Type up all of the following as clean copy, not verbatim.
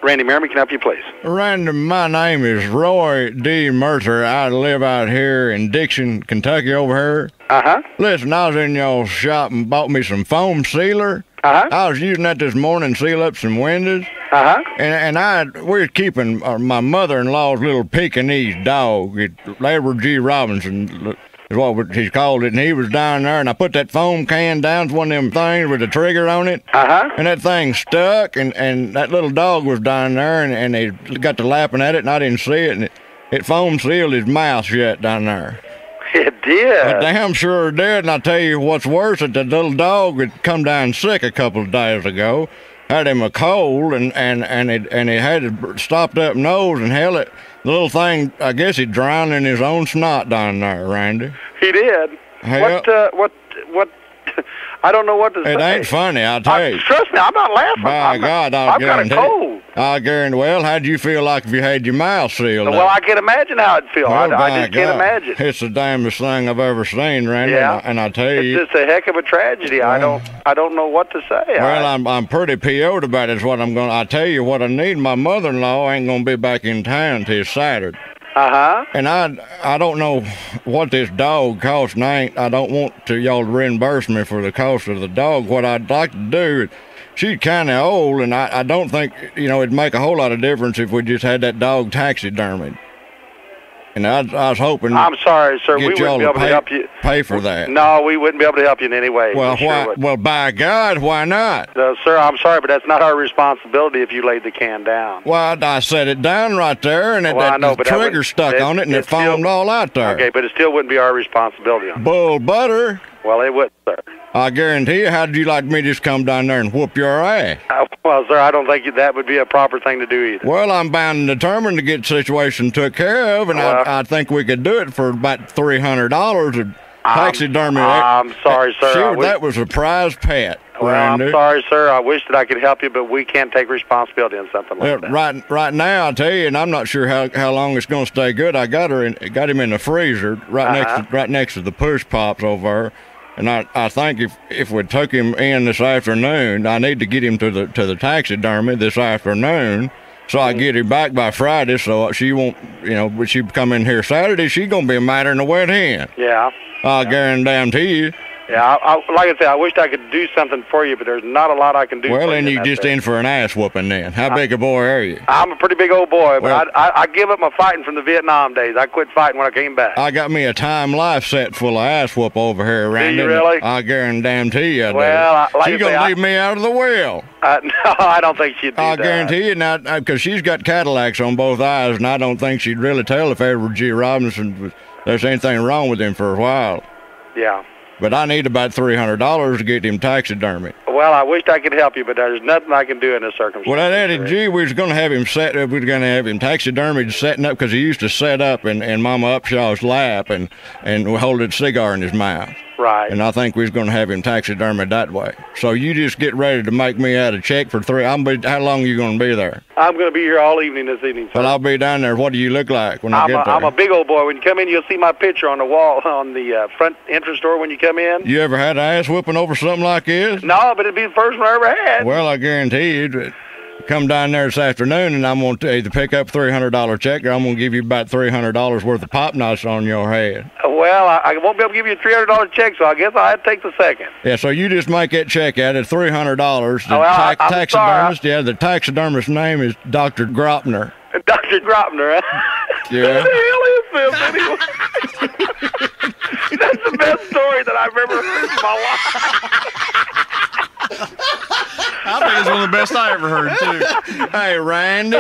Randy Merriman, can I help you, please? Randy, my name is Roy D. Mercer. I live out here in Dixon, Kentucky over here. Uh-huh. Listen, I was in y'all shop and bought me some foam sealer. Uh-huh. I was using that this morning to seal up some windows. Uh-huh. And we were keeping my mother-in-law's little Pekingese dog. Edward G. Robinson is what he's called it. And he was down there, and I put that foam can down to one of them things with the trigger on it. Uh-huh. And that thing stuck, and that little dog was down there, and they got to lapping at it, and I didn't see it, and it foam sealed his mouth shut down there. It did. I damn sure it did, and I tell you what's worse, that little dog had come down sick a couple of days ago, had him a cold, and he had a stopped up nose, and hell, the little thing, I guess he drowned in his own snot down there, Randy. He did. Hell, What? I don't know what to say. it ain't funny, I'll tell you. Trust me, I'm not laughing. By God, I've got a cold. I guarantee. Well, how'd you feel like if you had your mouth sealed Well, up? I can imagine how it'd feel. Well, I just can't imagine. It's the damnedest thing I've ever seen, Randy. Yeah. And I tell you, It's just a heck of a tragedy. I don't know what to say. well, I'm pretty PO'd about it. Is what I'm going. I tell you what I need. My mother-in-law ain't gonna be back in town till Saturday. Uh-huh. And I don't know what this dog costs, and I don't want y'all to reimburse me for the cost of the dog. What I'd like to do, she's kind of old, and I don't think, it'd make a whole lot of difference if we just had that dog taxidermied. And I was hoping. I'm sorry, sir. We get wouldn't y'all be able to help you. Pay for that. No, we wouldn't be able to help you in any way. Well, We sure why? wouldn't. Well, by God, why not? Sir, I'm sorry, but that's not our responsibility if you laid the can down. Well, I set it down right there, and Well, I know, the but that trigger would- stuck on it, and it foamed all out there. Okay, but it still wouldn't be our responsibility. Bull butter. Well, it would, sir. I guarantee you. How'd you like me to just come down there and whoop your ass? Well, sir, I don't think that would be a proper thing to do either. Well, I'm bound and determined to get the situation took care of, and Well, I think we could do it for about $300 of taxidermy. I'm sorry, sir. That was a prize pet. Well, I'm Randy. sorry, sir. I wish that I could help you, but we can't take responsibility on something like that. Right now, I tell you, and I'm not sure how long it's going to stay good. I got him in the freezer right next to the push pops over there. And I think if we took him in this afternoon, I need to get him to the taxidermy this afternoon, so I get him back by Friday, so she won't, when she come in here Saturday, she gonna be madder than a wet hen. Yeah. I guarantee you. Yeah, like I said, I wished I could do something for you, but there's not a lot I can do. Well, for then you you just in for an ass whooping then. How big a boy are you? I'm a pretty big old boy, Well- but I give up my fighting from the Vietnam days. I quit fighting when I came back. I got me a Time Life set full of ass whoop over here, Randy. you really? I guarantee you. Well, like she's I say, gonna leave me out of the well. No, I don't think she'd do I that. guarantee you not, because she's got Cadillacs on both eyes, and I don't think she'd really tell if Edward G. Robinson there's anything wrong with him for a while. Yeah. But I need about $300 to get him taxidermy. Well, I wished I could help you, but there's nothing I can do in this circumstance. Well, that Eddie G, we was going to have him taxidermied, setting up, because he used to set up in Mama Upshaw's lap and hold a cigar in his mouth. Right. And I think we was going to have him taxidermied that way. So you just get ready to make me out a check for how long are you going to be there? I'm going to be here all evening this evening, sir. Well, I'll be down there. What do you look like when I get there? I'm a big old boy. When you come in, you'll see my picture on the wall on the front entrance door when you come in. You ever had an ass whooping over something like this? No, but it'd be the first one I ever had. Well, I guarantee you, come down there this afternoon, and I'm going to either pick up $300 check, or I'm going to give you about $300 worth of pop knots on your head. Well, I won't be able to give you a $300 check, so I guess I'll have to take the second. Yeah, so you just make that check out at $300. The I'm taxidermist, sorry. yeah, the taxidermist's name is Dr. Gropner. Dr. Gropner, huh? Yeah. Who the hell is this anyway? That's the best story that I've ever heard in my life. I think it's one of the best I ever heard, too. Hey, Randy.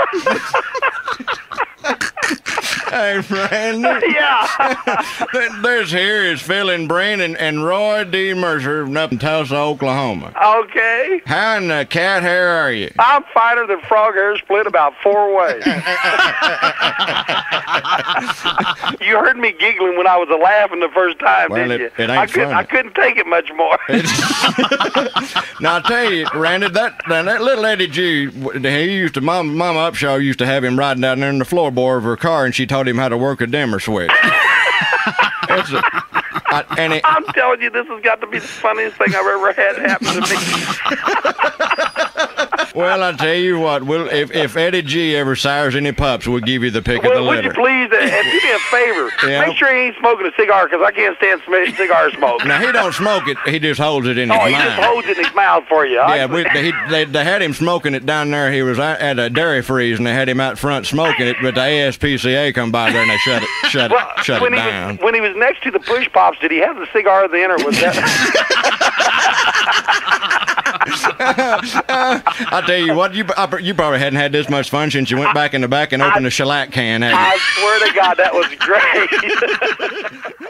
Hey, Randy. Yeah. This here is Phil and Brent and Roy D. Mercer from up in Tulsa, Oklahoma. Okay. How in the cat hair are you? I'm finer than frog hair split about 4 ways. You heard me giggling when I was laughing the first time, Well, didn't you? it ain't funny. I couldn't take it much more. Now, I tell you, Randy, that little Eddie G, he used to, Mama Upshaw used to have him riding down there in the floorboard of her car, and she taught him how to work a dimmer switch. I'm telling you, this has got to be the funniest thing I've ever had happen to me. Well, I tell you what, if Eddie G ever sires any pups, we'll give you the pick of the Would litter. you please, and do me a favor, Yeah. make sure he ain't smoking a cigar, because I can't stand cigar smoke. Now, he don't smoke it. He just holds it in his He mouth. just holds it in his mouth for you. Yeah, they had him smoking it down there. He was at a dairy freeze, and they had him out front smoking it, but the ASPCA come by there and they shut it down. When he was next to the push pops, did he have the cigar then, or was that? I tell you what, you probably hadn't had this much fun since you went back in the back and opened a shellac can, had you? I swear to God, that was great.